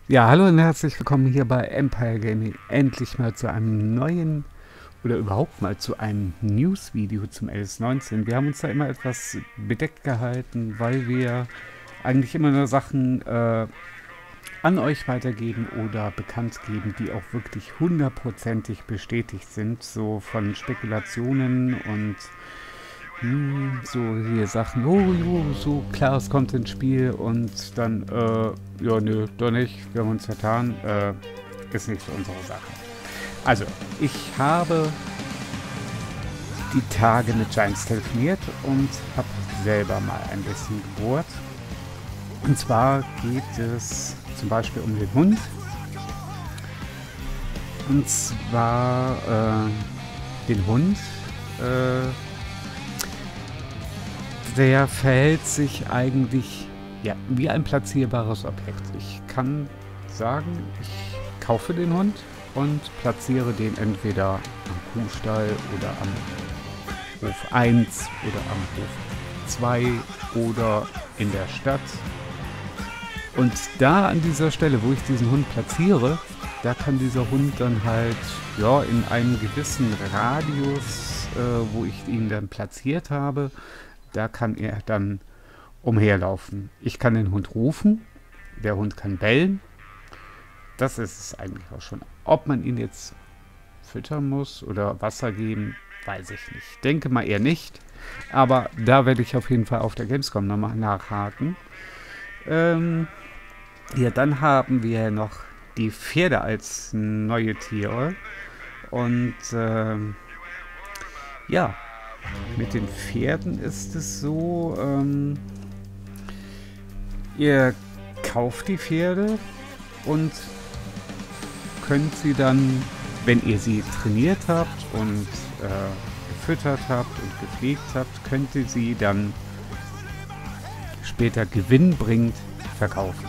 Ja, hallo und herzlich willkommen hier bei Empire Gaming. Endlich mal zu einem neuen oder überhaupt mal zu einem News-Video zum LS19. Wir haben uns da immer etwas bedeckt gehalten, weil wir eigentlich immer nur Sachen an euch weitergeben oder bekannt geben, die auch wirklich hundertprozentig bestätigt sind. So von Spekulationen und so hier Sachen, oh jo, so klar, es kommt ins Spiel und dann, ja, nö, doch nicht, wir haben uns vertan, ist nicht so unsere Sache. Also, ich habe die Tage mit Giants telefoniert und habe selber mal ein bisschen gebohrt. Und zwar geht es zum Beispiel um den Hund. Und zwar den Hund, der verhält sich eigentlich ja, wie ein platzierbares Objekt. Ich kann sagen, ich kaufe den Hund und platziere den entweder am Kuhstall oder am Hof 1 oder am Hof 2 oder in der Stadt. Und da an dieser Stelle, wo ich diesen Hund platziere, da kann dieser Hund dann halt ja, in einem gewissen Radius, wo ich ihn dann platziert habe, da kann er dann umherlaufen. Ich kann den Hund rufen, der Hund kann bellen. Das ist es eigentlich auch schon. Ob man ihn jetzt füttern muss oder Wasser geben, weiß ich nicht. Denke mal eher nicht. Aber da werde ich auf jeden Fall auf der Gamescom nochmal nachhaken. Ja, dann haben wir noch die Pferde als neue Tiere. Und ja, mit den Pferden ist es so, ihr kauft die Pferde und könnt sie dann, wenn ihr sie trainiert habt und gefüttert habt und gepflegt habt, könnt ihr sie dann später gewinnbringend verkaufen.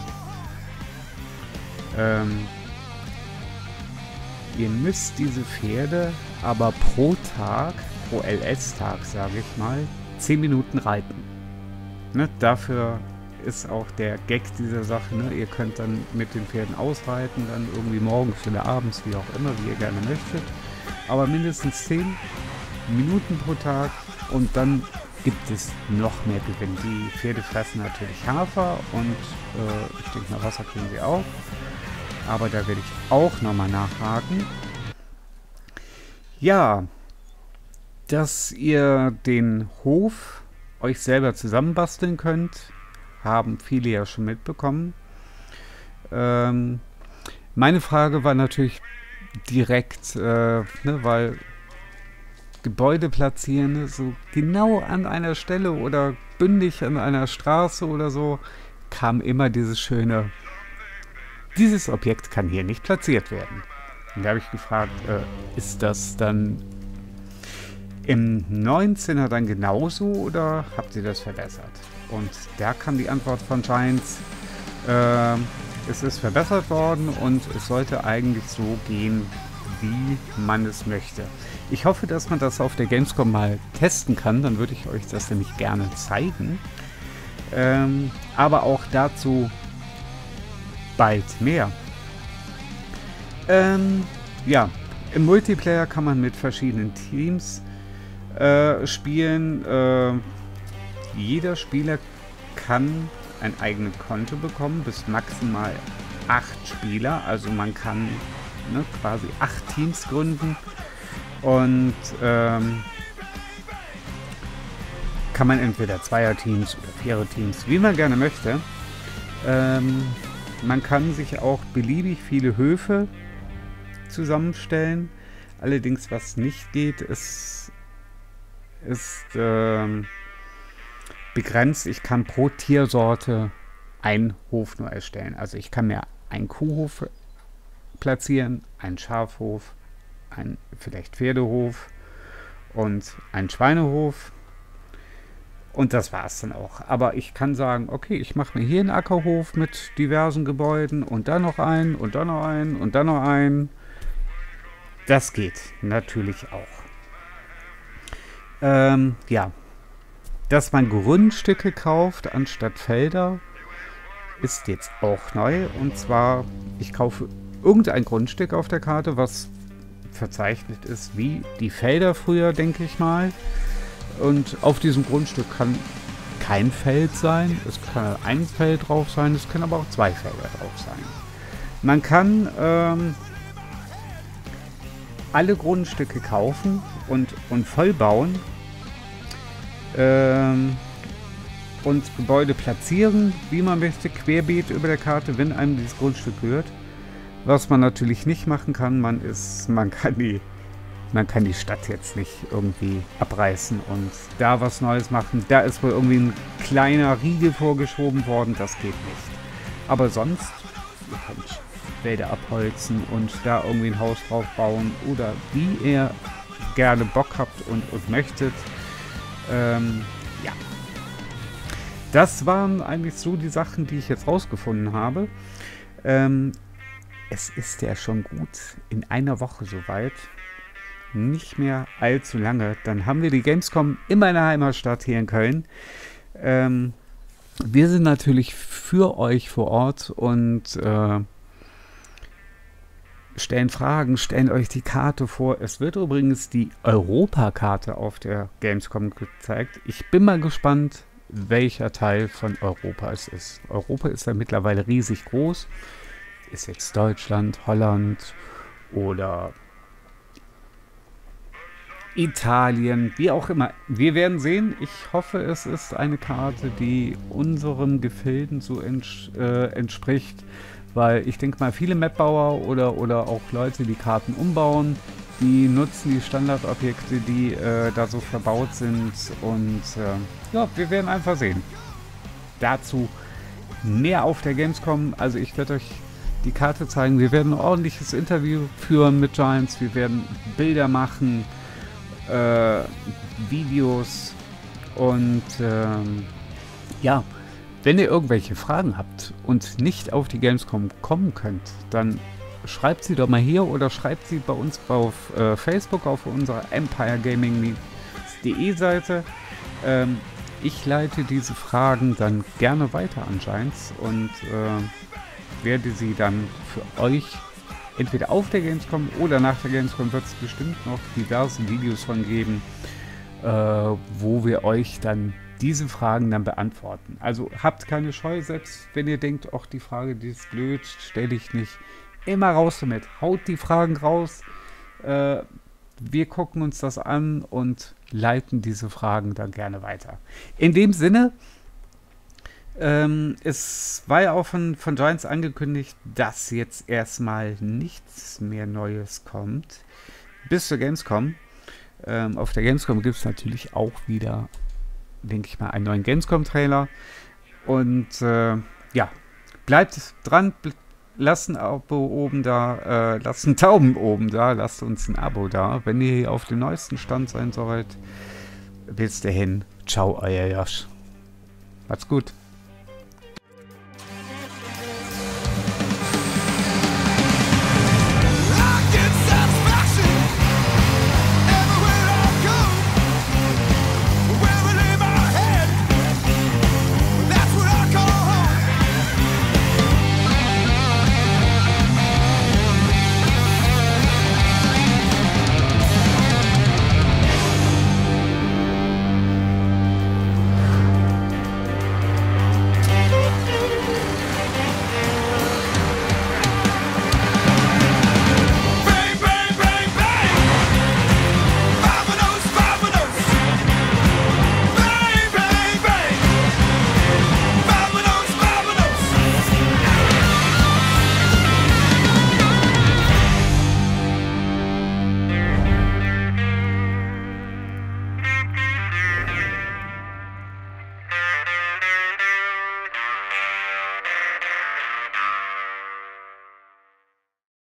Ihr müsst diese Pferde aber pro Tag, pro LS-Tag sage ich mal, 10 Minuten reiten. Ne, dafür ist auch der Gag dieser Sache. Ne? Ihr könnt dann mit den Pferden ausreiten, dann irgendwie morgens oder abends, wie auch immer, wie ihr gerne möchtet. Aber mindestens 10 Minuten pro Tag und dann gibt es noch mehr Gewinn. Die Pferde fressen natürlich Hafer und ich denke mal Wasser kriegen sie auch. Aber da werde ich auch nochmal nachhaken. Ja, dass ihr den Hof euch selber zusammenbasteln könnt, haben viele ja schon mitbekommen. Meine Frage war natürlich direkt, ne, weil Gebäude platzieren, so genau an einer Stelle oder bündig an einer Straße oder so, kam immer dieses schöne, dieses Objekt kann hier nicht platziert werden. Und da habe ich gefragt, ist das dann im 19er dann genauso oder habt ihr das verbessert? Und da kam die Antwort von Giants, es ist verbessert worden und es sollte eigentlich so gehen, wie man es möchte. Ich hoffe, dass man das auf der Gamescom mal testen kann, dann würde ich euch das nämlich gerne zeigen. Aber auch dazu bald mehr. Ja, im Multiplayer kann man mit verschiedenen Teams spielen. Jeder Spieler kann ein eigenes Konto bekommen, bis maximal 8 Spieler. Also man kann quasi 8 Teams gründen und kann man entweder Zweierteams oder Viererteams, wie man gerne möchte. Man kann sich auch beliebig viele Höfe zusammenstellen. Allerdings, was nicht geht, ist begrenzt. Ich kann pro Tiersorte einen Hof nur erstellen. Also ich kann mir einen Kuhhof platzieren, einen Schafhof, einen vielleicht Pferdehof und einen Schweinehof. Und das war es dann auch. Aber ich kann sagen, okay, ich mache mir hier einen Ackerhof mit diversen Gebäuden und dann noch einen und dann noch einen und dann noch einen. Das geht natürlich auch. Ja, dass man Grundstücke kauft anstatt Felder, ist jetzt auch neu. Und zwar, ich kaufe irgendein Grundstück auf der Karte, was verzeichnet ist wie die Felder früher, denke ich mal. Und auf diesem Grundstück kann kein Feld sein. Es kann ein Feld drauf sein, es können aber auch 2 Felder drauf sein. Man kann alle Grundstücke kaufen und voll bauen und Gebäude platzieren, wie man möchte, querbeet über der Karte, wenn einem dieses Grundstück gehört. Was man natürlich nicht machen kann, man kann die Stadt jetzt nicht irgendwie abreißen und da was Neues machen. Da ist wohl irgendwie ein kleiner Riegel vorgeschoben worden, das geht nicht. Aber sonst, ihr könnt Wälder abholzen und da irgendwie ein Haus drauf bauen oder wie ihr gerne Bock habt und möchtet. Ja. Das waren eigentlich so die Sachen, die ich jetzt rausgefunden habe. Es ist ja schon gut in einer Woche soweit. Nicht mehr allzu lange. Dann haben wir die Gamescom in meiner Heimatstadt hier in Köln. Wir sind natürlich für euch vor Ort und stellen Fragen, stellen euch die Karte vor. Es wird übrigens die Europakarte auf der Gamescom gezeigt. Ich bin mal gespannt, welcher Teil von Europa es ist. Europa ist ja mittlerweile riesig groß. Ist jetzt Deutschland, Holland oder Italien, wie auch immer. Wir werden sehen. Ich hoffe, es ist eine Karte, die unseren Gefilden so entspricht, weil ich denke mal, viele Mapbauer oder auch Leute, die Karten umbauen, die nutzen die Standardobjekte, die da so verbaut sind und ja, wir werden einfach sehen. Dazu mehr auf der Gamescom. Also ich werde euch die Karte zeigen. Wir werden ein ordentliches Interview führen mit Giants. Wir werden Bilder machen, Videos und ja, wenn ihr irgendwelche Fragen habt und nicht auf die Gamescom kommen könnt, dann schreibt sie doch mal hier oder schreibt sie bei uns auf Facebook auf unserer empiregaming.de Seite. Ich leite diese Fragen dann gerne weiter an Giants und werde sie dann für euch entweder auf der Gamescom oder nach der Gamescom wird es bestimmt noch diverse Videos von geben, wo wir euch dann diese Fragen dann beantworten. Also habt keine Scheu, selbst wenn ihr denkt, ach, die Frage, die ist blöd, stelle ich nicht. Immer raus damit. Haut die Fragen raus. Wir gucken uns das an und leiten diese Fragen dann gerne weiter. In dem Sinne, es war ja auch von Giants angekündigt, dass jetzt erstmal nichts mehr Neues kommt. Bis zur Gamescom. Auf der Gamescom gibt es natürlich auch wieder, denke ich mal, einen neuen Gamescom-Trailer. Und ja, bleibt dran, lasst ein Abo oben da, lasst einen Daumen oben da, lasst uns ein Abo da, wenn ihr hier auf dem neuesten Stand sein sollt. Bis dahin, ciao, euer Josh. Macht's gut.